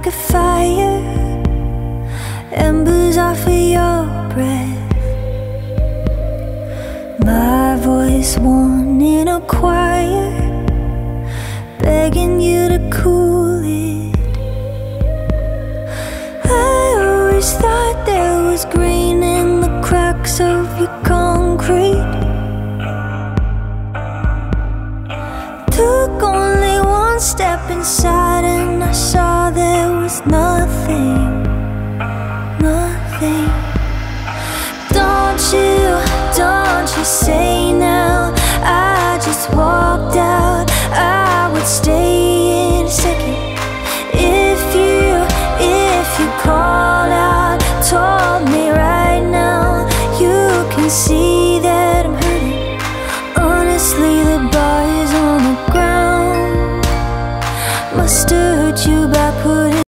like a fire, embers off of your breath. My voice wanting a choir, begging you to cool it. I always thought there was green in the cracks of your concrete. Took only one step inside and I saw there was nothing, nothing. Don't you say now, I just walked out. I would stay in a second if you called out, told me right now. You can see that I'm hurting. Honestly, the bar is on the ground. Must have